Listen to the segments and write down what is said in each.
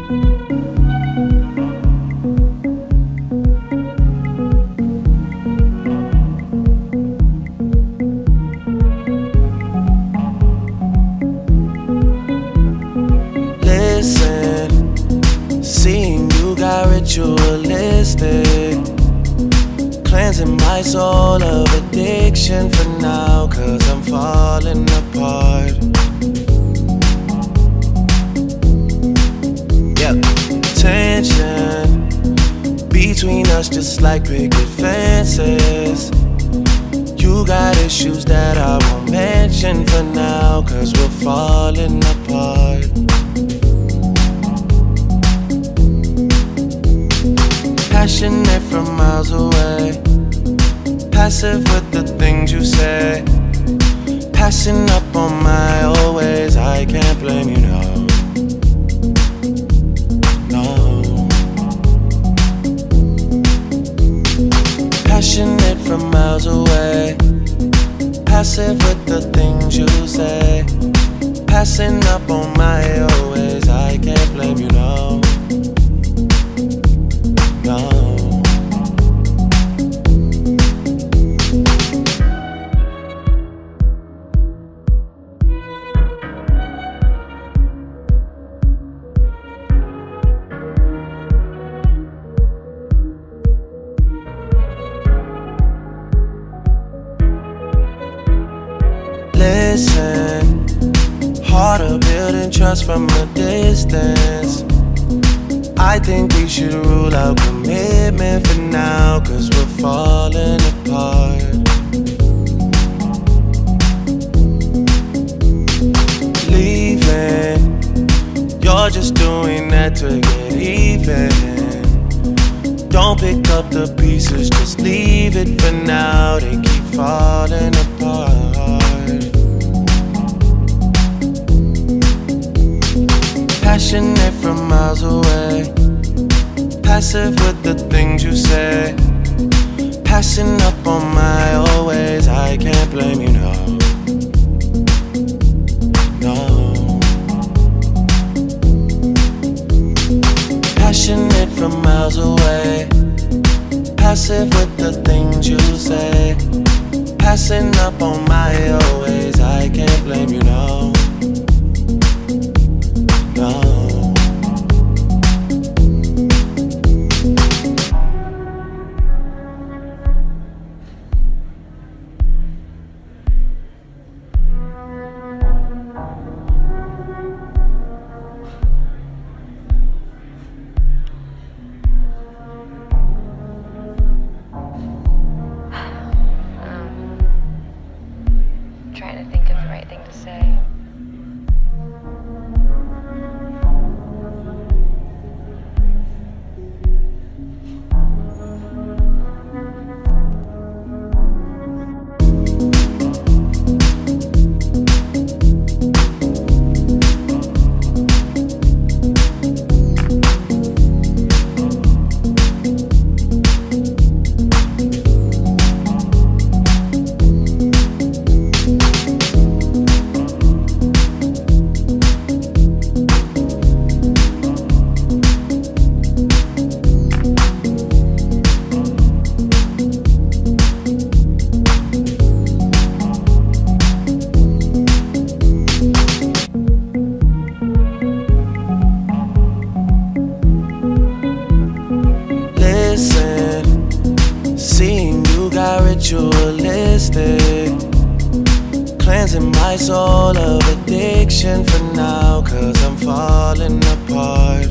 Seeing you got ritualistic, cleansing my soul of addiction for now, 'cause I'm falling apart. Yep, tension between us just like picket fences. You got issues that I won't mention for now, 'cause we're falling apart. Passionate from miles away, passive with the things you say, passing up on my old ways. I can't blame you, no. Passionate from miles away, passive with the things you say, passing up on my old ways. I can't blame you, no. Listen, harder building trust from a distance. I think we should rule out commitment for now, 'cause we're falling apart. Leaving, you're just doing that to get even. Don't pick up the pieces, just leave it for now. They keep falling apart. Passionate from miles away, passive with the things you say, passing up on my old ways. I can't blame you, no. Passionate from miles away, passive with the things you say, passing up on my old ways. I can't blame you, no. Trying to think of the right thing to say. Seeing you got ritualistic, cleansing my soul of addiction for now, 'cause I'm falling apart.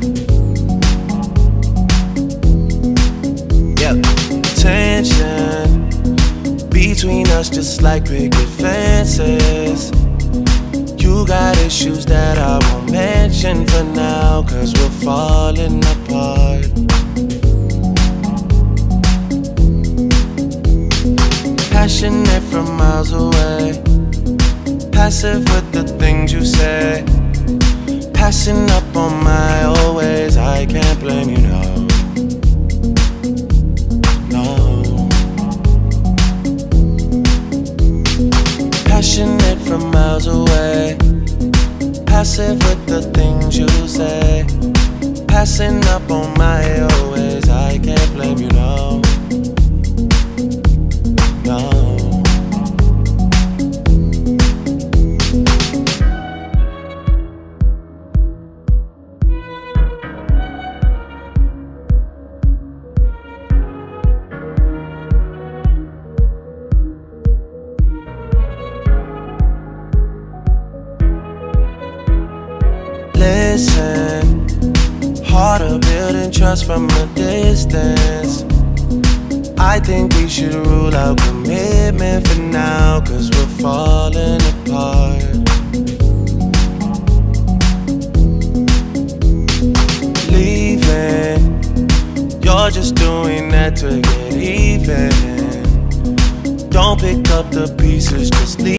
Yep, tension between us just like picket fences. You got issues that I won't mention for now, 'cause we're falling apart. Passionate from miles away, passive with the things you say, passing up on my old ways. I can't blame you, no. Passionate from miles away, passive with the things you say, gassing up on my always. I can't blame you, no. No. Listen, harder building trust from a distance. I think we should rule out commitment for now, 'cause we're falling apart. Leaving, you're just doing that to get even. Don't pick up the pieces, just leave.